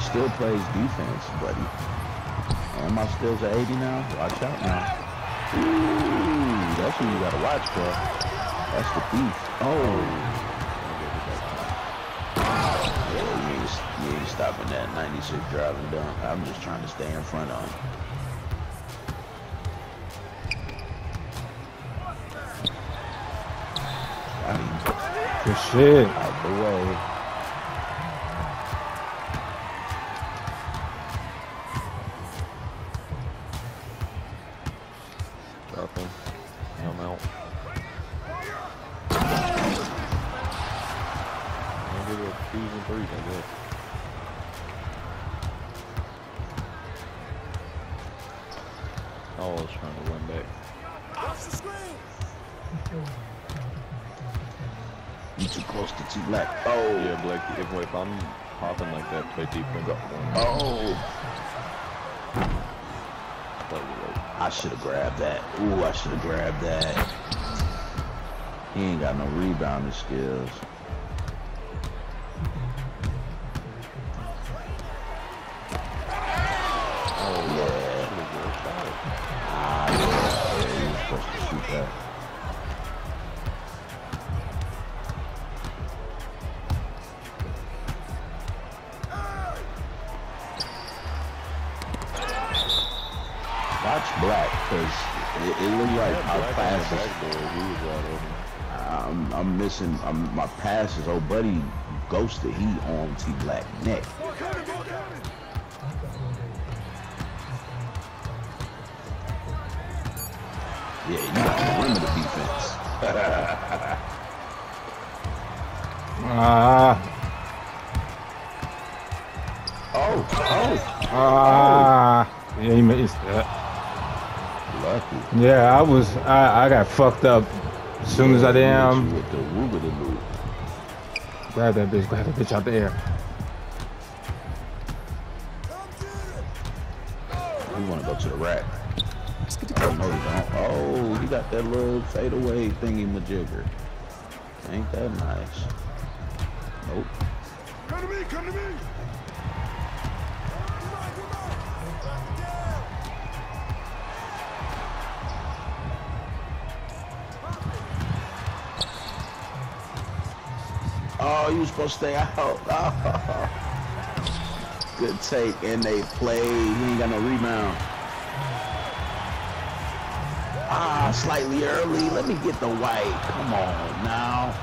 still plays defense, buddy. And my skills are 80 now. Watch out now. Ooh, that's who you gotta watch for. That's the thief. Oh. Yeah, you ain't stopping that 96 driving down. I'm just trying to stay in front of him. Good shit. Out the way. Drop him. I'm out. I'll give it a 2s and 3s, I guess. Oh, I was trying to run back. You too close to T-Black. Oh. Yeah, Black, if I'm popping like that, play defense up for him. Oh. I should have grabbed that. Ooh, I should have grabbed that. He ain't got no rebounding skills. Oh, yeah. Ah, yeah, he was supposed to shoot that. Watch Black, because it looked like our passes. I'm missing my passes. Oh, buddy, ghosted. He on T-Black neck. Yeah, you got to remember the defense. Yeah, he missed that. Lucky. Yeah, I got fucked up as soon as I damn with the woo-ba-da-boo. grab that bitch out the air. We want to go to the rack. Oh, no, he don't. Oh, he got that little fadeaway thingy majigger. Ain't that nice? Nope. Come to me, come to me. Oh, you supposed to stay out. Oh. Good take, and they play. He ain't got no rebound. Ah, slightly early. Let me get the white. Come on now.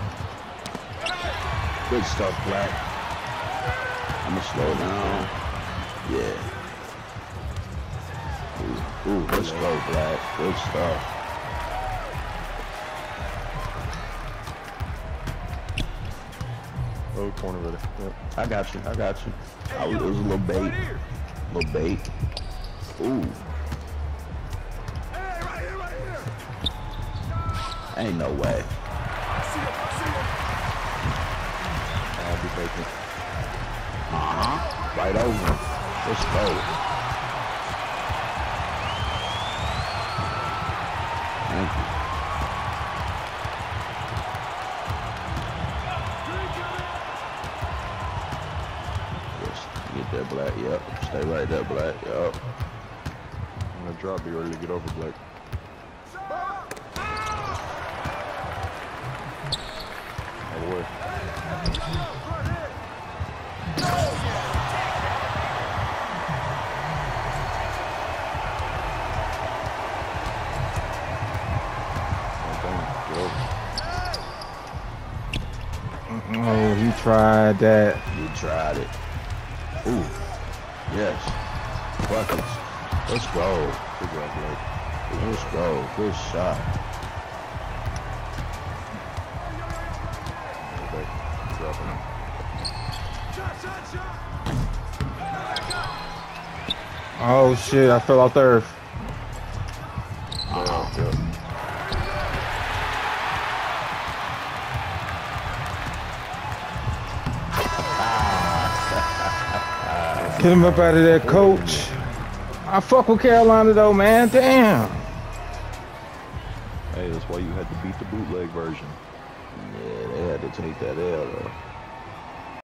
Good stuff, Black. I'm gonna slow down. Yeah. Ooh, let's go, Black. Good stuff. Oh, corner ready. Yep. I got you. It was a little bait. Ooh. Ain't no way. I'll be patient. Right over. Let's go. Thank you. Get that Black. Yep. Stay right there, Black. Yep. I'm gonna drop. Be ready to get over, Black. All the way. Oh, he tried that. You tried it. Ooh. Yes. Buckets. Let's go. Good job, Black. Let's go. Good shot. Okay. Dropping him. Oh shit, I fell off the earth. Yep. Get him up out of there, coach. I fuck with Carolina though, man. Damn. Hey, that's why you had to beat the bootleg version. Yeah, they had to take that L though.